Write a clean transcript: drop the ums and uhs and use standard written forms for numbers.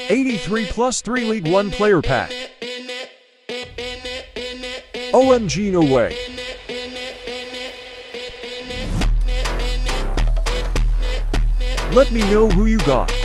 83 plus 3 League 1 player pack. OMG, no way. Let me know who you got.